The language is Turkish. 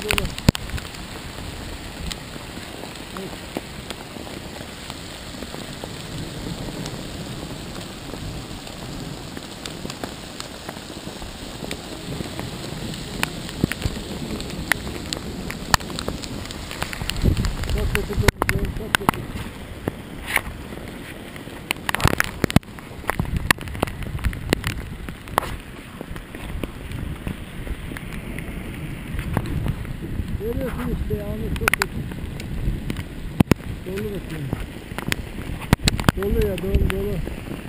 dolu. Evet. Çok kötü dolu, çok kötü. Görüyorsun işte yağmur çok kötü. Dolu bakayım. Dolu ya, dolu.